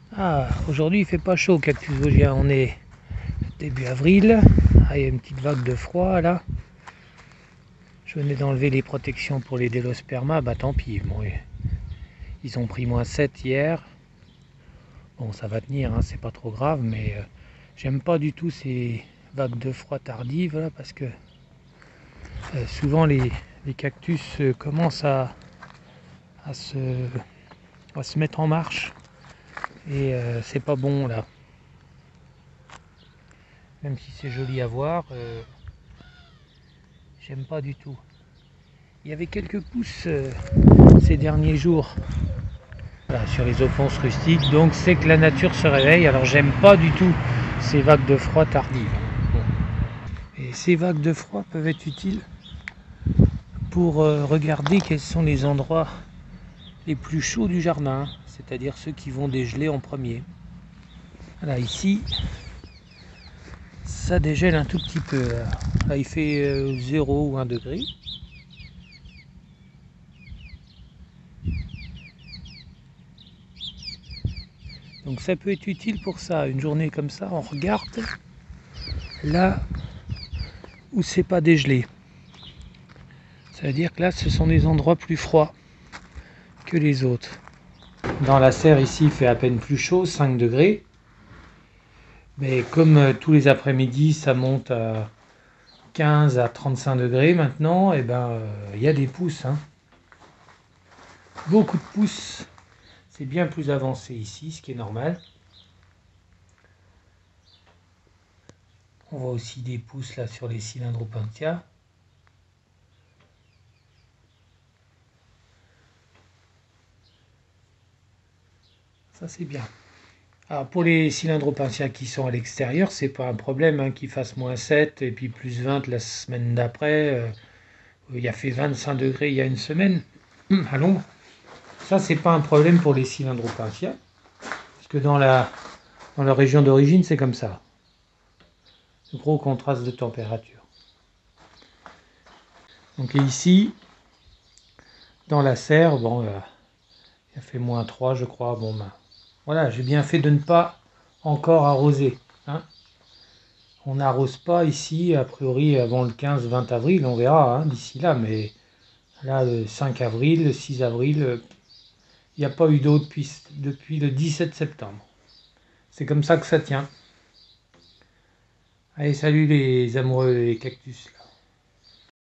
Ah, aujourd'hui il fait pas chaud, Cactus Vosgien. On est début avril. Ah, il y a une petite vague de froid là. Je venais d'enlever les protections pour les délosperma. Bah tant pis. Bon, ils ont pris -7 hier. Bon, ça va tenir, hein, c'est pas trop grave, mais j'aime pas du tout ces vagues de froid tardives là, parce que souvent les cactus commencent à se, à se mettre en marche et c'est pas bon là. Même si c'est joli à voir, j'aime pas du tout. Il y avait quelques pousses ces derniers jours voilà, sur les opponces rustiques, donc c'est que la nature se réveille. Alors j'aime pas du tout ces vagues de froid tardives. Bon. Et ces vagues de froid peuvent être utiles pour regarder quels sont les endroits les plus chauds du jardin, c'est-à-dire ceux qui vont dégeler en premier. Voilà, ici, ça dégèle un tout petit peu. Là, il fait 0 ou 1 degré. Donc ça peut être utile pour ça. Une journée comme ça, on regarde là où c'est pas dégelé. Ça veut dire que là, ce sont des endroits plus froids que les autres. Dans la serre ici, il fait à peine plus chaud, 5 degrés. Mais comme tous les après-midi, ça monte à 15 à 35 degrés maintenant, et ben il y a des pousses. Hein. Beaucoup de pousses. C'est bien plus avancé ici, ce qui est normal. On voit aussi des pousses là sur les Cylindropentia. Ça c'est bien. Alors pour les Cylindropentia qui sont à l'extérieur, c'est pas un problème hein, qu'ils fassent -7 et puis +20 la semaine d'après. Il a fait 25 degrés il y a une semaine à l'ombre. Ça c'est pas un problème pour les Cylindropentia. Parce que dans leur région d'origine c'est comme ça. Gros contraste de température. Donc ici, dans la serre, bon, il a fait -3 je crois. Bon ben, voilà, j'ai bien fait de ne pas encore arroser. Hein. On n'arrose pas ici, a priori avant le 15-20 avril, on verra hein, d'ici là, mais là le 5 avril, le 6 avril, il n'y a pas eu d'eau depuis le 17 septembre. C'est comme ça que ça tient. Allez, salut les amoureux des cactus.